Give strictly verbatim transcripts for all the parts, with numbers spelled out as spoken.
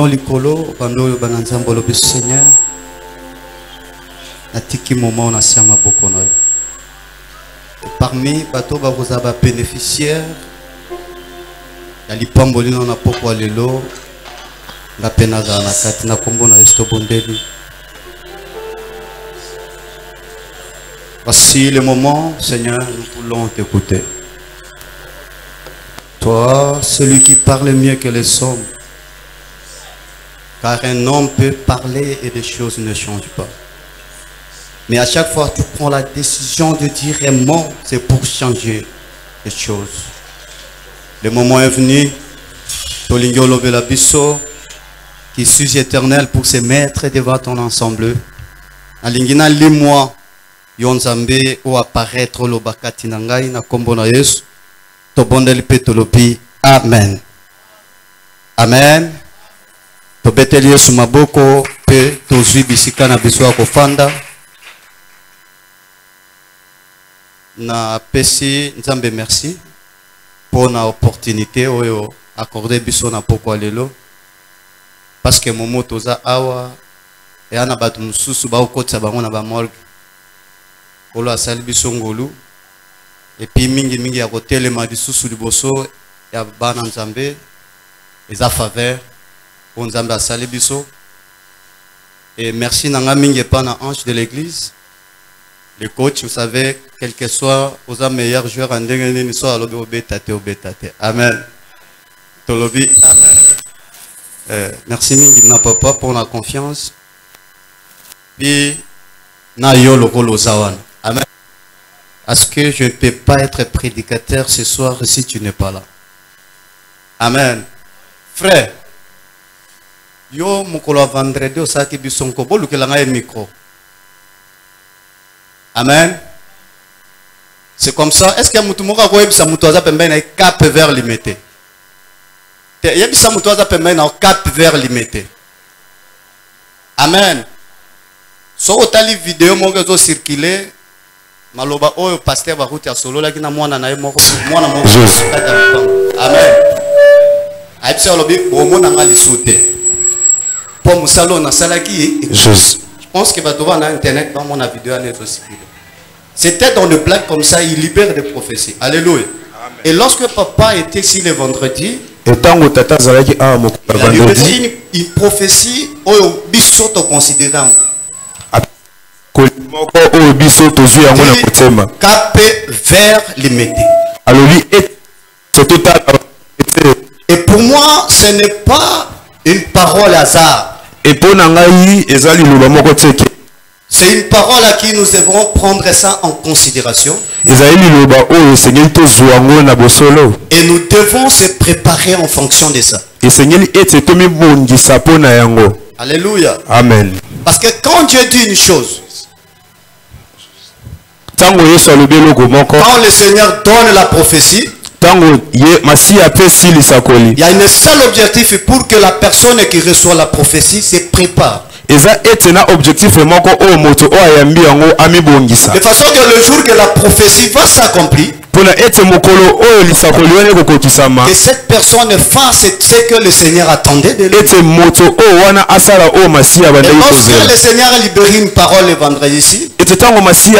likolo bando bananzambo lobi Seigneur natiki moment na siama boko na yo. Parmi bato ba vous aba bénéficiaire ya lipamboli na poko lelo na penaga na kati na kombo na Yesu bondeli. Voici le moment, Seigneur, nous voulons t'écouter. Toi, celui qui parle mieux que les hommes. Car un homme peut parler et les choses ne changent pas. Mais à chaque fois, tu prends la décision de dire un mot, c'est pour changer les choses. Le moment est venu, Tolingolo Belabiso, qui suis éternel pour se mettre devant ton ensemble. Alingina limwa yonzambe ou apparaître lo bakati nangai na kombo na Yesu. To bondeli petolopi. Amen. Amen. To beteli Yesu maboko pe to zui bisika na biso kofanda. Na pesi nzambe merci pour na opportunité oyo accordé biso na poko lelo. Parce que momo toza awa et ana batu mususu ba okotsa bango na ba morgue. Kolo asali biso ngolu et puis mingi mingi ya kotelema lisusu liboso ya bana nzambe eza faveur pour nzambe asali biso. Et merci nanga mingi pa na ange de l'église. Le coach, vous savez, quel que soit aux meilleurs joueurs en dégaine soit à l'obé obétate obétate. Amen. Tolobi. Amen. Euh, merci mingi na papa pour la confiance. Puis na yo lokolo zawan. Amen. Parce que je ne peux pas être prédicateur ce soir si tu n'es pas là. Amen. Frère, yo mokolo vendredi osaki bisonko bolukela ngai micro. Amen. C'est comme ça. Est-ce que mutu moka ko yebisa mutu aza pembe na cap vers limité? Te yebisa mutu aza pembe na cap vers limité. Amen. So otali vidéo moko zo circuler maloba oyo pasteur ba route ya solo la kina mwana na ye moko mwana moko. Amen. Aïpsa lobi bomo na ngali soute. Pour musalo na salaki Jésus. Je pense que va devoir sur internet dans mon vidéo à notre circuler. C'était dans le blague comme ça, il libère des prophéties. Alléluia. Amen. Et lorsque papa était ici le vendredi, il a une, une prophétie au bisoto considérant. Cap vers les métiers. Et pour moi, ce n'est pas une parole hasard. C'est une parole à qui nous devons prendre ça en considération. Et nous devons se préparer en fonction de ça. Alléluia. Amen. Parce que quand Dieu dit une chose, quand le Seigneur donne la prophétie, il y a un seul objectif pour que la personne qui reçoit la prophétie se prépare. De façon que le jour que la prophétie va s'accomplir, que cette personne fasse ce que le Seigneur attendait de lui. Et lorsque le Seigneur a libéré une parole le vendredi ici, cap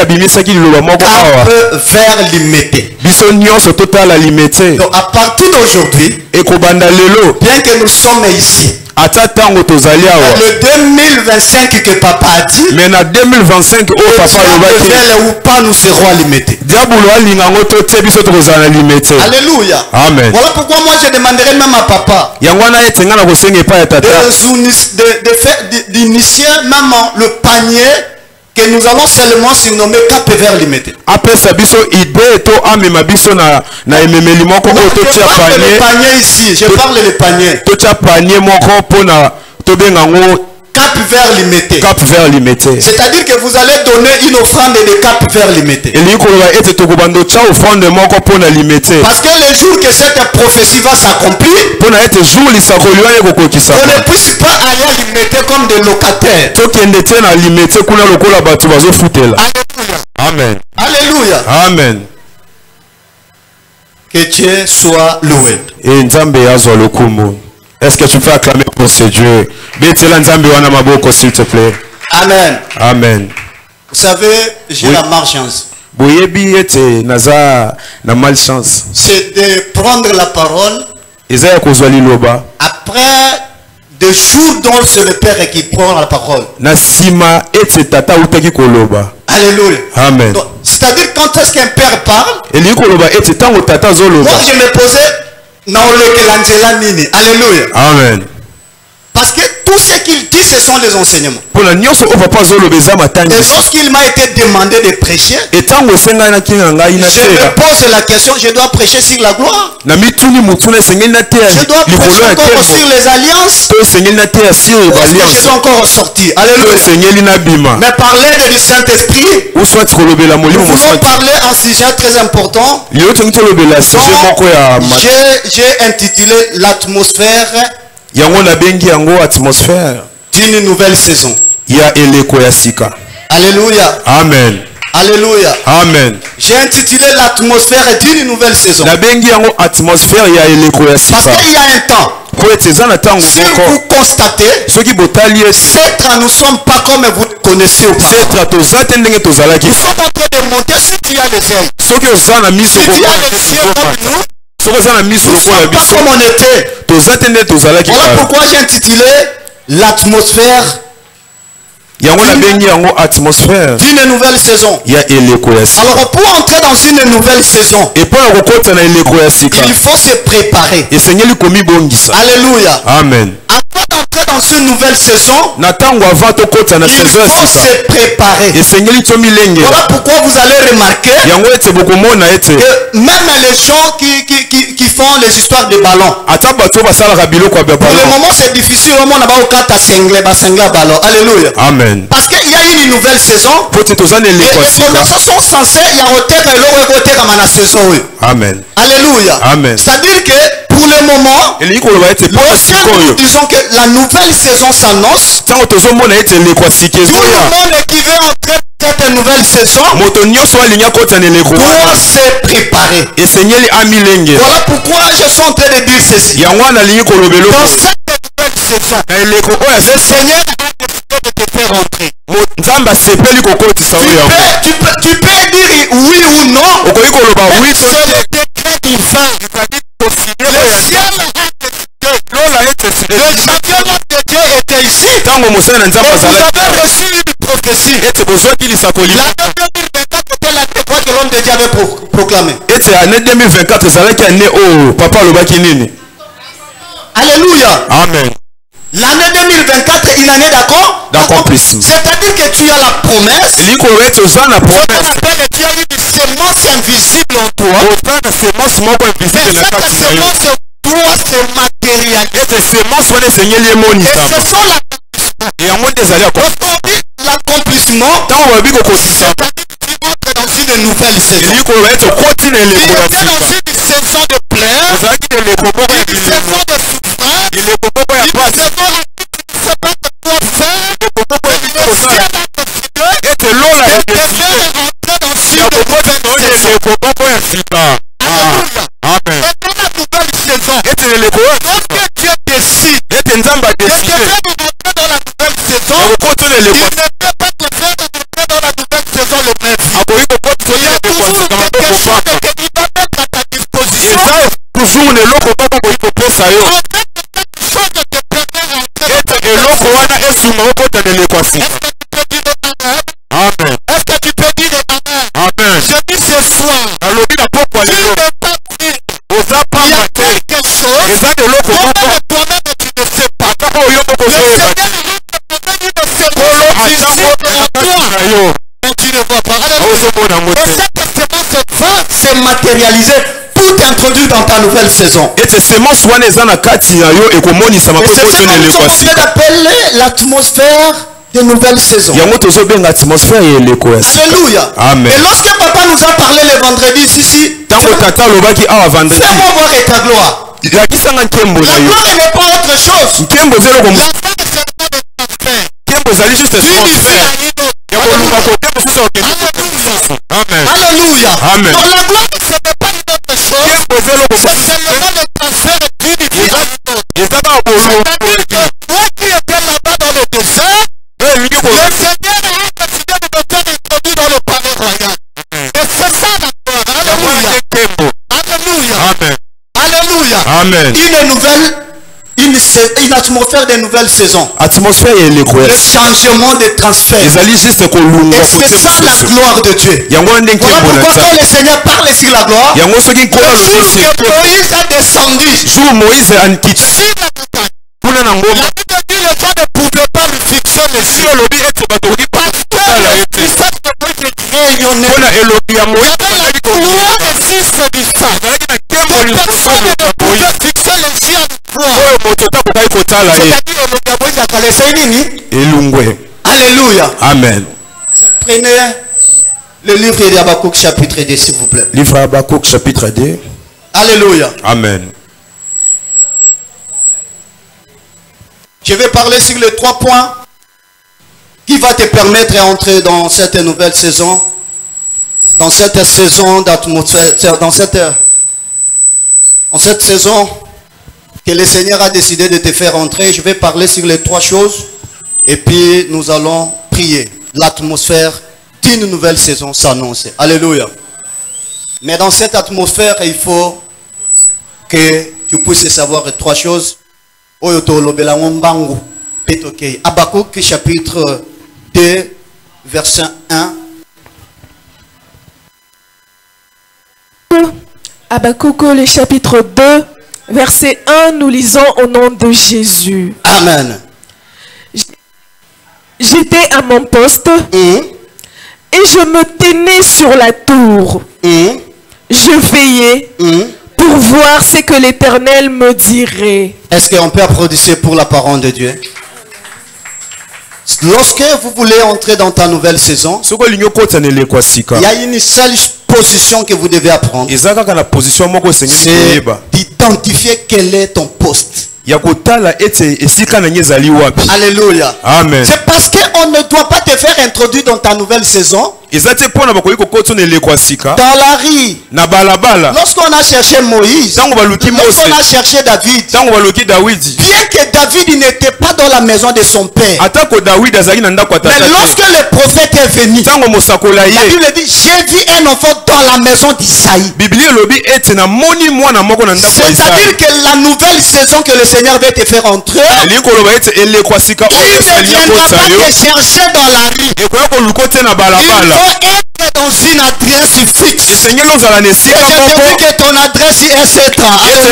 vers l'immédiat. Donc à partir d'aujourd'hui, bien que nous sommes ici, le deux mille vingt-cinq que papa a dit, mais en deux mille vingt-cinq, ou pas nous serons limités. Alléluia. Amen. Voilà pourquoi moi je demanderai même à papa d'initier même le panier que nous allons seulement surnommer cap vers limité. Après ça, biso idée to amema biso na na ememeli moko to tia panier. Je parle le panier ici, je parle le panier. To tia panier moko pona to benga ngo cap vers limité. Cap vers limité. C'est-à-dire que vous allez donner une offrande de cap vers limité. Eli ko ba ete to kubando cha offrande moko pona limité. Parce que le jour que cette prophétie va s'accomplir, pona ete jour li sakoliwa ko kokisa. On ne puisse pas aller à limité comme des locataires. To kende te na limité kuna lokola batu bazo futela. Amen. Alléluia. Amen. Que Dieu soit loué. Et Nzambe yazwa lokumu. Est-ce que tu peux acclamer pour ce Dieu? Betela nzambe wana maboko s'il te plaît. Amen. Amen. Vous savez, j'ai Oui. la malchance. Boyebi ete naza na malchance. C'est de prendre la parole Eza ya kozwa liloba. après des jours dont c'est le Père qui prend la parole. Na sima ete tata utaki koloba. Alléluia. Amen. Donc, c'est-à-dire quand est-ce qu'un père parle, Eli koloba ete tango tata zoloba. moi je me posais dans le Kelanzela Nini. Alléluia. Amen. Parce que tout ce qu'il dit, ce sont les enseignements. Pour la nyonso o papa zoloba eza Et matangi. lorsqu'il m'a été demandé de prêcher, Et tango senga na kinga ngai na je me tera. pose la question, je dois prêcher sur la gloire. Na mituni mutuna sengeli na tera. Je dois Likolo prêcher ya encore sur tembo. les alliances. To sengeli na tera sur Parce que je alliance. dois encore sortir. To Alléluia. sengeli na bima. Mais parler de- du Saint-Esprit, Ou soit kolobela nous molimo voulons moswati. parler un sujet très important. Lio to tolobela sujet moko ya Donc, mat- j'ai j'ai intitulé l'atmosphère yango na bengi yango atmosphère d'une nouvelle saison. ya eleko ya sika. Alléluia. Amen. Alléluia. Amen. J'ai intitulé l'atmosphère d'une nouvelle saison. Na bengi yango atmosphère ya eleko ya Parce sika. qu'il y a un temps, Po ete eza na ntango si vous moko constatez, soki botali ete peut-être nous ne sommes pas comme vous le connaissez au passé. setra toza te ndenge tozalaki. Nous sommes en train de monter si tu as les ailes. Soki oza na miso Si tu lokola as les biso yeux comme tozomata. nous, Soki oza na miso nous ne lokola sommes pas biso comme on était. toza te ndenge tozalaki Voilà kala. pourquoi j'ai intitulé l'atmosphère Yango na bengi yango atmosphère d'une nouvelle saison. ya eleko ya sika. Alors pour entrer dans une nouvelle saison, Et mpo na kokota na eleko ya sika il faut se préparer. esengeli komibongisa. Alléluia. Amen. Avant d'entrer dans une nouvelle saison, Na ntango avant tokota na il saison ya faut sika se préparer. esengeli tomilengela. Voilà pourquoi vous allez remarquer Yango ete bokomona ete que même les gens qui, qui, qui, qui font les histoires de ballon, ata bato basalaka biloko ya pour le ballon. moment c'est difficile, au moins on va sengle, basengle ballon. Alléluia. Amen. Parce qu'il y a une nouvelle saison, Po te toza na et eleko ya les sika. commerçants sont censés y avoir et côté comme la saison. Oui. Amen. Alléluia. Amen. C'est-à-dire que pour le moment, elingi koloba ete mpo na lorsque nous sikoyo disons que la nouvelle saison s'annonce, ntango tozomona ete eleko ya sika tout le ezoya monde qui veut entrer dans cette nouvelle saison moto nyonso alingi akota na eleko doit wana se préparer. esengeli amilengela. Voilà pourquoi je suis en train de dire ceci. yango wana alingi koloba eloko Dans cette nouvelle saison, na eleko oyo ya le sika Seigneur a décidé de te faire entrer. mo- nzambe asepeli kokotisa Tu oyo yango. peux, tu, peux, tu peux dire oui ou non. okoki koloba wi to C'est te le décret divin. ezali tosine Le oyo ya ciel a décidé. lola ete Le championnat de Dieu était ici. ntango mosali na Et nzambe vous azalaki avez reçu une prophétie. ete bozwaki lisako L'année liboka deux mille vingt-quatre était l'année fois que l'homme de Dieu avait pro- proclamé. ete ane deux mille vingt-quatre ezalaki ane oyo papa alobaki nini. Alléluia. Amen. L'année deux mille vingt-quatre est une année d'accord D'accomplissement. C'est-à-dire que tu as la promesse. elingi koloba ete oza na Ce qu'on promese appelle, tu as une semence invisible en toi. oza na semence moko Mais invisible na cette kati na yo semence doit se matérialiser. ete semence wana esengeli Et emonisama c'est ça l'accomplissement. yango nde ezali ako Lorsqu'on dit l'accomplissement, ntango balobi kokosisa c'est-à-dire que tu entres dans une nouvelle saison. elingi koloba ete okoti na Tu eleko ya étais dans sika une saison de plaie, ozalaki na eleko moko ya une bilimo saison de souffrance, eleko moko ya une pasi saison où tu ne sais pas quoi faire. eleko moko ya Le bilimo ciel a décidé ete lola de ya te deside faire rentrer dans ya une kokota na oyo nouvelle saison. eleko moko ya sika. Alléluia. Amen. Et dans la nouvelle saison, ete eleko oyo ya lorsque sika Dieu décide ete nzambe de te adeside faire rentrer dans la nouvelle saison, ya kokota na il eleko ne peut pas te faire rentrer dans la nouvelle saison le même jour. akoki kokotisa Il y oyo a eleko ya toujours sika maboko quelque chose pamba que il va mettre à ta disposition. eza toujours na eloko moko boyi kopesa yo En fait, quelque chose de te permet rentrer ete dans ta eloko wana esuma okota na eleko ya sika. Est-ce que tu peux dire Amen? Amen. Est-ce que tu peux dire Amen? Amen. Je dis ce soir, nalobi na pokwa tu lelo n'es pas pris. oza Il y pamba a te quelque chose eza na eloko dont moko même toi-même tu ne sais pas. ata oyo moko Le Seigneur ozoyeba te veut te donner une kolo semence atango visible na en kati toi. na yo Mais tu ne vois pas. Alléluia. ozomona Et mote cette semence va se matérialiser pour t'introduire dans ta nouvelle saison. ete semence wana eza na kati na yo ekomonisama Et mpe c'est ça kozo na que nous eleko sommes ya en train sika. d'appeler l'atmosphère de nouvelle saison. yango tozobenga atmosphère ya eleko ya sika. Alléluia. Amen. Et lorsque papa nous a parlé le vendredi, si, si, ntango tata alobaki awa vendredi fais-moi voir et ta gloire. lakisanga nkembo na La yo gloire n'est pas autre chose. nkembo eza eloko La mo- gloire c'est pas de transfert. nkembo ezali juste D'une vie transfert à une autre. ya koluka kote mosusu akende Alléluia. amen Alléluia. Amen. Donc la gloire ce n'est pas une autre chose. nkembo eza eloko C'est mosusu seulement le transfert d'une vie à une autre. eza kaka C'est-à-dire que toi qui étais là-bas dans le désert, le Seigneur a décidé de te faire introduire dans le palais royal. Et c'est ça la gloire. Alléluia. Alléluia. Amen. Alléluia. Amen. Une nouvelle, une, une atmosphère de nouvelle saison. Atmosphère et les Le changement de transfert. Les alliés juste qu'on l'ouvre. Et c'est ça la gloire de Dieu. Voilà pourquoi quand le Seigneur parle sur la gloire, le jour que Moïse a descendu jour Moïse a sur la montagne, la Bible dit les gens ne pouvaient pas lui fixer les yeux. Parce que la puissance de Moïse rayonnait. Il y avait la gloire des fils du sang. Personne ne pouvait fixer les yeux avec gloire. C'est-à-dire Alléluia. Amen. Prenez le livre de Habakkuk chapitre deux, s'il vous plaît. Livre Habakkuk chapitre deux. Alléluia. Amen. Je vais parler sur les trois points qui va te permettre d'entrer dans cette nouvelle saison, dans cette saison d'atmosphère, dans cette, dans cette saison que le Seigneur a décidé de te faire entrer. Je vais parler sur les trois choses et puis nous allons prier. L'atmosphère d'une nouvelle saison s'annonce. Alléluia. Mais dans cette atmosphère, il faut que tu puisses savoir trois choses. Habakkuk chapitre deux, verset un. Habakkuk le chapitre deux, verset un, nous lisons au nom de Jésus. Amen. J'étais à mon poste mmh. et je me tenais sur la tour. Mmh. Je veillais mmh. pour voir ce que l'Éternel me dirait. Est-ce qu'on peut applaudir pour la parole de Dieu? Lorsque vous voulez entrer dans ta nouvelle saison, il y a une seule position que vous devez apprendre. C'est d'identifier quel est ton poste. Alléluia. Amen. C'est parce qu'on ne doit pas te faire introduire dans ta nouvelle saison dans la rue. Lorsqu'on a cherché Moïse, lorsqu'on a cherché David, bien que David n'était pas dans la maison de son père, mais lorsque le prophète est venu, la Bible dit, j'ai vu un enfant dans la maison d'Isaïe. C'est-à-dire que la nouvelle saison que le Seigneur veut te faire entrer, il ne viendra pas te chercher dans la rue. Il faut être dans une adresse fixe. Et j'ai vu que ton adresse est cette.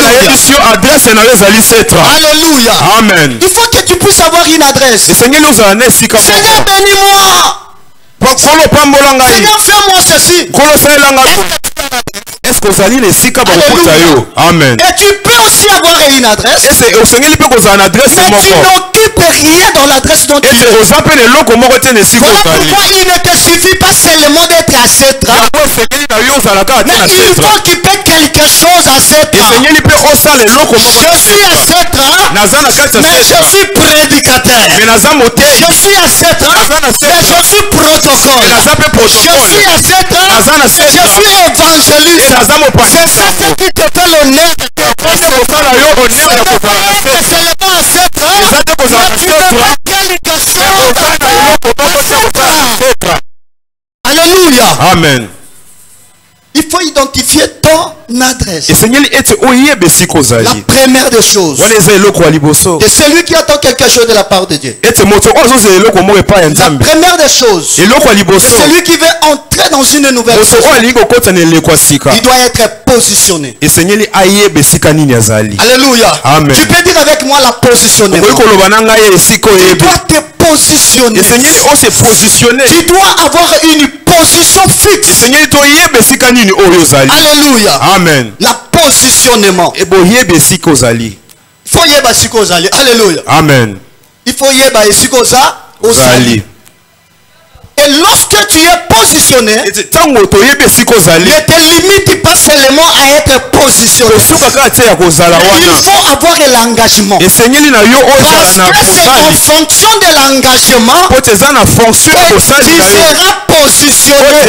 Alléluia. Amen. Il faut que tu puisses avoir une adresse. Seigneur, bénis-moi. Seigneur, fais-moi ceci. Est-ce que vous allez les sika Amen. Et tu peux aussi avoir une adresse. Et c'est au Seigneur qui peut vous en adresse. Mais tu n'occupes rien dans l'adresse dont tu es. Voilà pourquoi il ne te suffit pas seulement d'être à cette mais il faut occuper quelque chose à cette je suis à cette mais je suis prédicateur. Je suis à cette mais je suis protocole. Je suis à cette je suis évangéliste. C'est ça qui te fait l'honneur de tes postes. C'est seulement à cette mais tu ne vois quelque chose à Alléluia. Amen. Il faut identifier ton adresse. La première des choses, de celui qui attend quelque chose de la part de Dieu. La première des choses, celui qui veut entrer dans une nouvelle chose, il doit être positionné. Alléluia. Amen. Tu peux dire avec moi la positionnement. Tu dois te positionner. Tu dois avoir une position fixe. Alléluia. Amen. La positionnement. Il faut yeba siko ozali. Alléluia. Amen. Il faut yeba siko ozali. Et lorsque tu es positionné, ne te limite pas seulement à être positionné. Il faut avoir l'engagement. Parce que c'est en fonction de l'engagement que tu seras positionné.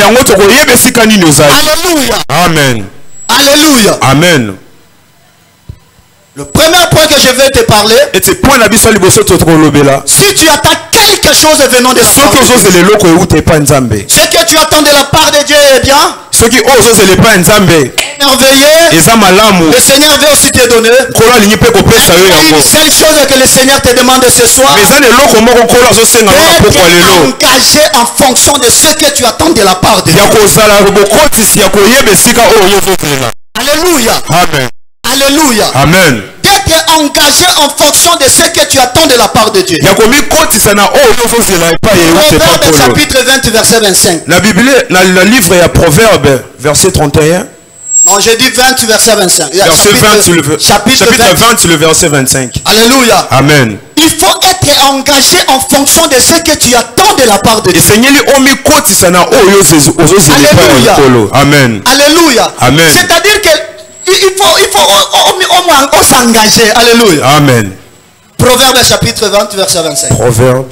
Alléluia. Amen. Alléluia. Amen. Le premier point que je vais te parler, Et c'est point la biso liboso tokolobela. si tu attends quelque chose venant de la Soki part de Dieu, ozozela eloko euta pa nzambe. ce que tu attends de la part de Dieu est bien, Soki ozozela pa nzambe merveilleux. eza malamu. Le Seigneur veut aussi te donner. Nkolo alingi mpe kopesa yo Il y a yango. une seule chose que le Seigneur te demande ce soir, Mais eza na eloko moko nkolo azosenga ngo na pokwa d'être lelo. engagé en fonction de ce que tu attends de la part de Dieu. Ya kozala bokotisi ya koyeba esika oyo ozozela. Alléluia. Amen. Alléluia. Amen. D'être engagé en fonction de ce que tu attends de la part de Dieu. Ya komikotisa na oyo ozozela epai euta pa Proverbe nkolo. chapitre vingt, verset vingt-cinq. La Bible, na, na livre ya Proverbe, verset trente et un. Non, j'ai dit vingt, verset vingt-cinq. Verset vingt, sur le, chapitre, chapitre vingt. vingt, sur le verset vingt-cinq. Alléluia. Amen. Il faut être engagé en fonction de ce que tu attends de la part de Dieu. Esengeli omikotisa na oyo ozozela epai Alléluia. ya nkolo. Amen. Alléluia. Amen. C'est-à-dire que il faut, il faut au, au, au moins on s'engager. Alléluia. Amen. Proverbe chapitre vingt, verset vingt-cinq. Proverbe,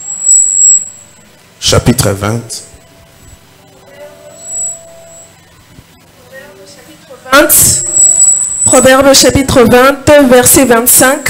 chapitre vingt. vingt. Proverbe chapitre vingt, verset vingt-cinq.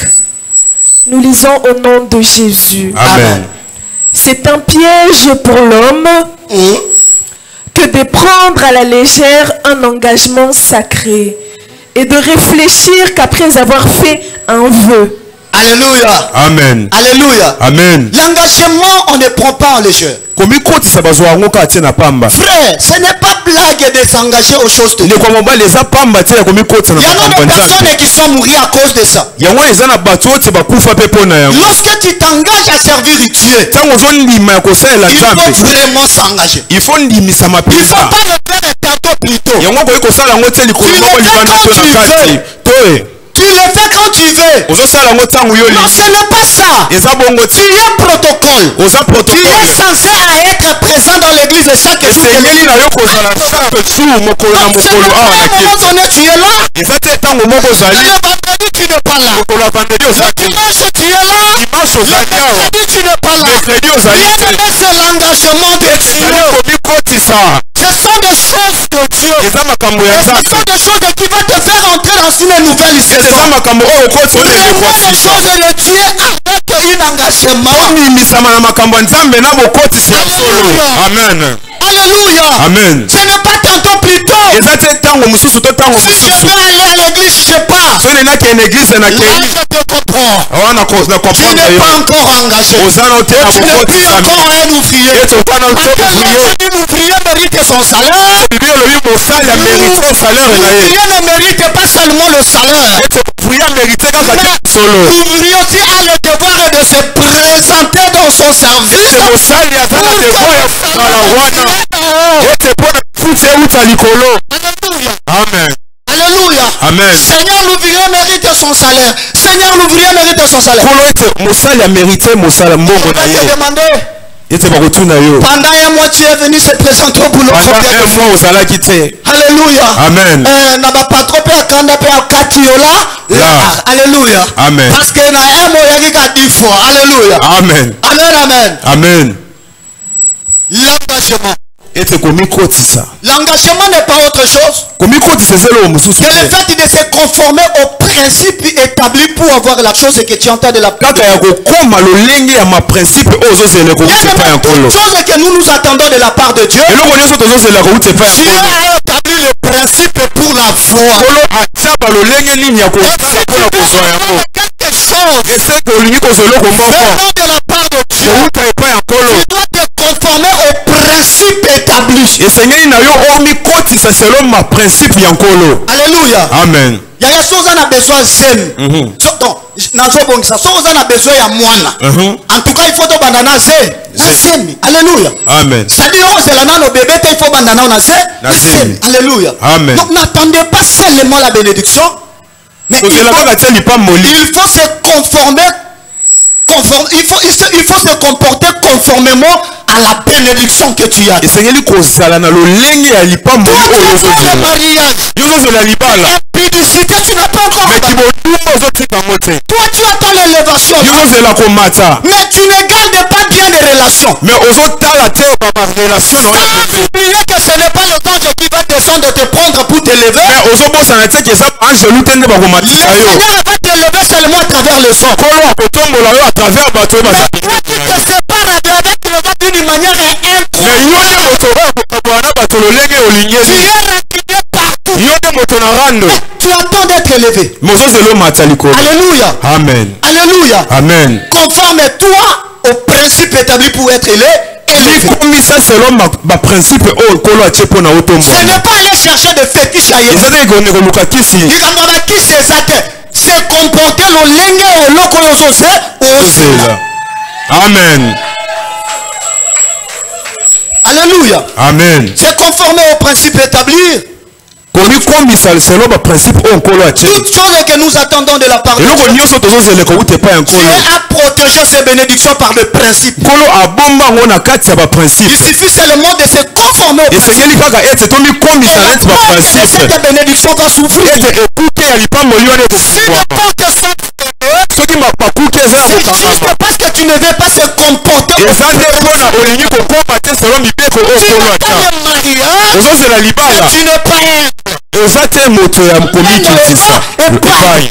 Nous lisons au nom de Jésus. Amen. C'est un piège pour l'homme Hum. que de prendre à la légère un engagement sacré et de réfléchir qu'après avoir fait un vœu. Alléluia. Amen. Alléluia. Amen. L'engagement, on ne prend pas en légère. Komikotisa bazwa yango ka tie na pamba. Frère, ce n'est pas blague de s'engager aux choses de Dieu. Ndeko mobali eza pamba tie ya komikotisa na Il y a makambo des ya Nzambe. personnes qui sont mortes à cause de ça. Yango eza na bato oyo bakufa mpe mpo na yango. Lorsque tu t'engages à servir Dieu, Ntango ozondima ya kosalela il faut Nzambe, vraiment s'engager. il faut ndimisama Il ne faut mpenza. pas le faire un tantôt plus tôt. Yango okoki kosala yango te likolo moko libanda to na kati to e Tu le fais quand tu veux. ozosala yango ntango yo Non, ce olingi. n'est pas ça. Eza bongo Tu ti es protocole. oza Tu es protokole. censé à être présent dans l'église chaque jour. esengeli na yo kozala chaque jour mokolo na Donc, ce mokolo n'est pas awa à na un moment kiti. donné, tu es là. eza te ntango moko Le ozali vendredi, tu n'es pas là. mokolo ya vandredi Le ozali te. dimanche, tu es là. dimanche Le ozali awa mercredi, tu n'es pas là. mercredi ozali Bien te. aimé, c'est l'engagement de ezali Dieu. komikotisa. Ce sont des choses de Dieu. eza makambo ya Et ce nzambe. sont des choses qui vont te faire entrer dans une nouvelle eza saison. makambo oyo okoti Vraiment olelekwa des sika. choses de Dieu avec un engagement. onimisama na makambo ya nzambe na bokotisi ya solo. Alléluia. Amen. Alléluia. Amen. Ce n'est pas tantôt plus tôt. eza te ntango mosusu to ntango Si je mosusu veux aller à l'église, je pars. so nenaki na eglize na Là, kei je te comprends. awa na ko- na Tu comprendre n'es yo pas encore engagé. oza na te na Tu n'es plus bokotisami encore un ouvrier. ete oza na Parce te que ouvrier. lorsque un ouvrier mérite son salaire, bibi olobi mosali amérite salaire na ye l'ouvrier ne mérite pas seulement le salaire. ete ouvrier amérite kaka te solo. L'ouvrier aussi a le devoir de se présenter dans son service. ete mosali aza na devoir ya kosala wana ete mpo na futi euta likolo. Alléluia. Amen. Alléluia. Amen. Seigneur, l'ouvrier mérite son salaire. Seigneur, l'ouvrier mérite son salaire. nkolo ete mosali amérite mosala mbongo On na va te ye demander, ete bakotuna yo pendant un mois, tu es venu se présenter au boulot. pendant combien de un fois? mois ozalaki te. Alléluia. Amen. Eh, na bapatron pe akanda pe akati yo la. Là. Là. Alléluia. Amen. Parce que na un mois yaki ka dix fois. Alléluia. Amen. Amen, amen. Amen. L'engagement. ete komikotisa L'engagement n'est pas autre chose komikotisa eza eloko mosusu que le te fait de se conformer aux principes établis pour avoir la chose que tu entends de la kaka ya kokoma lolenge ya maprincipe oyo ozozela kouta epai ya nkolo. Toute chose que nous nous attendons de la part de Dieu, eloko nyonso tozozela kouta epai ya Dieu nkolo. a établi le principe pour la foi. nkolo atia balolenge nini ya Et kosala si tu mpona kozwa veux yango quelque chose eseke olingi kozwa eloko moko venant de la part de Dieu, kouta epai ya nkolo tu dois te conformer aux principes établis. esengeli na yo omikotisa selo maprincipe ya nkolo. Alléluia. Amen. Il y a des choses on a besoin zem. Mhm. So, donc, nazobongisa so on a besoin ya mwana. Mhm. En tout cas, il faut to bandana zem. Zem. Zem. Alléluia. Amen. C'est-à-dire on c'est là nos bébés il faut bandana on a zem. Na zem. Alléluia. Amen. Donc n'attendez pas seulement la bénédiction, mais il kozela faut, kaka tia lipamboli il faut se conformer conforme, il, faut, il, se, il faut se comporter conformément à la bénédiction que tu as. esengeli kozala na lolenge ya lipamboli Toi, tu oyo as fait le ozozela mariage. yo ozozela libala Impudicité, tu n'as pas encore me fait. kibodumba ozotika ngo te Toi, tu attends l'élévation. yo ozozela komata Mais tu ne gardes pas bien plein de relations. mais ozotala te ba relation na Sans oublier que ce n'est pas le ange qui va descendre te prendre pour t'élever. mais ozobosana te ke eza angelu te nde Le bakomatisa yo Seigneur va t'élever seulement à travers le sang. kolo akotombola yo à travers bato oyo Mais baza toi, tu te sépares avec le va d'une manière mais incroyable. yo nde moto oyo akokabola na bato lolenge Tu olingeli es reculé partout. yo nde moto na rando Tu attends d'être élevé. mais ozozela omata likolo Alléluia. amen Alléluia. amen Conforme-toi au principe établi pour être élevé. élevé. likomisa selon baprincipe oyo kolo atie mpo na Ce otombola n'est pas aller chercher de fétiche à eza Yesu. te ekone koluka kisi likambo ya bakisi eza te. Se comporter lolenge eloko oyo ozoze ozela. ozela amen Alléluia. amen Se conformer au principe établi. komikombisa selon baprincipe oyo nkolo atie Toutes choses que nous attendons de la part de eloko Dieu. nyonso tozozeleka uti epai ya Dieu nkolo a protégé ces bénédictions par le principe. nkolo abomba yango na kati ya Il baprincipe suffit seulement de se conformer au principe. esengeli kaka ete tomikombisa na neti Et baprincipe cette bénédiction va s'ouvrir. ete ekuke ya lipamboli wana Si les ekofungwama portes sont fermées, soki mapakuke eza ya c'est juste kokangama parce que tu ne veux pas se comporter au eza nde mpona olingi kokoma te selon mibeko oyo Tu nkolo n'as ata pas le mariage, ozozela libala tu n'es pas un. eza te moto ya komikitisa epai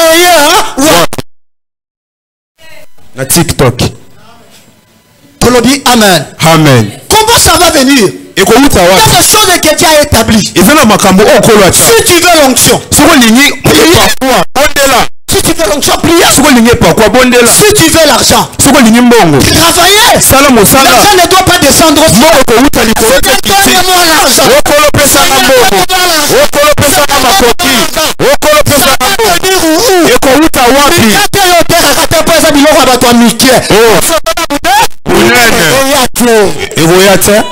na tiktok Tolobi, amen. amen Comment ça va venir? ekouta Il y a wapi des choses que Dieu a établies. eza na makambo oyo nkolo ata Si tu veux l'onction, soki olingi epakwa bondela si tu veux l'onction, prière. soki olingi epakwa bondela Si tu veux l'argent, soki olingi mbongo travaillez. sala mosala L'argent ne doit pas descendre au mbongo ekouta likolo te Seigneur, kiti donne-moi l'argent. okolo pesanga mbongo okolo pesanga makoki okolo pesanga mbongo ekouta wapi Mikate yo otekaka te mpo eza biloko ya bato ya mike. Oh, monene Eya te. ekoya te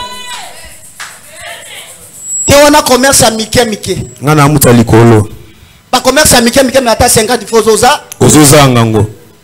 Te wana commerce ya mike mike. nga na amuta likolo Bacommerce ya mike mike me ata cinquante fois ozoza. ozozanga ngo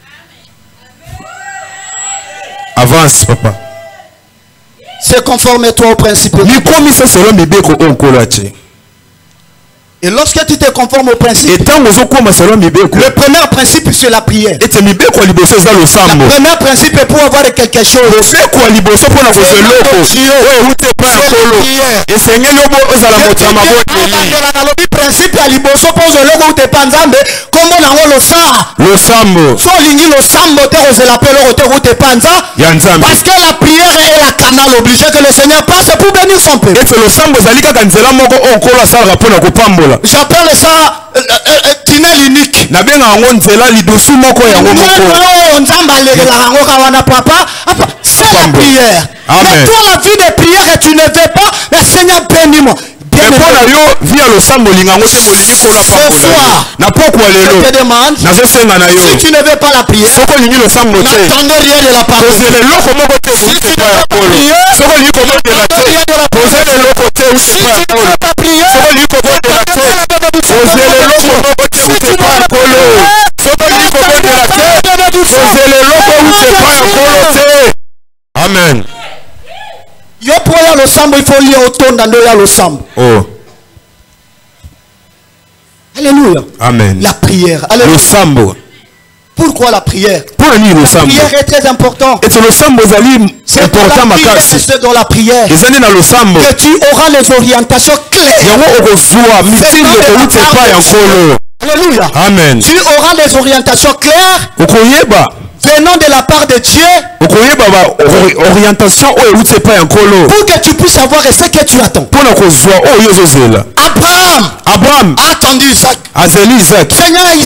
avance papa Se conforme-toi au principe. likomisa selo mibeko oyo nkolo atie Et lorsque tu te conformes au principe, etango ozokoma selo mibeko le premier principe c'est la prière. ete mibeko ya liboso eza Le losambo premier principe est pour avoir quelque chose. mobeko ya liboso mpona kozwa eloko oyo euti epai ya nkolo esengeli obo ozala moto ya mabondeli nalobi principe ya liboso mpo ozwa eloko uta epa nzambe kombo nango losa. losambo So olingi losambo te kozela mpe eloko te kuta epa nza. ya nzambe Parce que la prière est la canal obligé que le Seigneur passe pour bénir son peuple. ete losambo ezali kaka nzela moko oyo nkolo asalaka mpona kopambola J'appelle ça euh, euh, euh, tunnel unique. nabenga yango nzela lidusu moko yango moko oyo nzambe alekelaka yango ka wana papa. Apa, c'est la Pambo. prière. Amen. Mais toi la vie de prière tu ne veux pas. Mais Seigneur bénis-moi. me mpo na yo vi ya losambo olinga yango te molingi nkolo apambola yo na pokwa Je lelo te demande. nazosenga na yo Si tu ne veux pas la prière, soki olingi losambo te n'attendez rien de la parole. kozela eloko moko te euti epai ya nkolo soki olingi kobondela te kozela eloko te euti Si epai ya tu ne nkolo veux pas prier, soki olingi kobondela te kozela eloko moko te euti epai ya nkolo soki olingi kobondela te kozela eloko euti epai ya nkolo te amen yo po ya losambo il faut lia otonda ndo ya losambo. oh Alléluia. amen La prière. Alléluia. losambo Pourquoi la prière? mpona nini La losambo prière est très importante. ete losambo ezali C'est dans important la prière, makasi c'est dans la prière eza nde na losambo que tu auras les orientations claires. yango okozwa mitindo euti epai ya nkolo Alléluia. amen Tu auras les orientations claires okoyeba venant de la part de Dieu okoyeba baorientation oyo euti epai ya nkolo pour que tu puisses avoir ce que tu attends. mpona kozwa oyo ozozela Abraham abraham a attendu Isaac. azeli isaki Seigneur,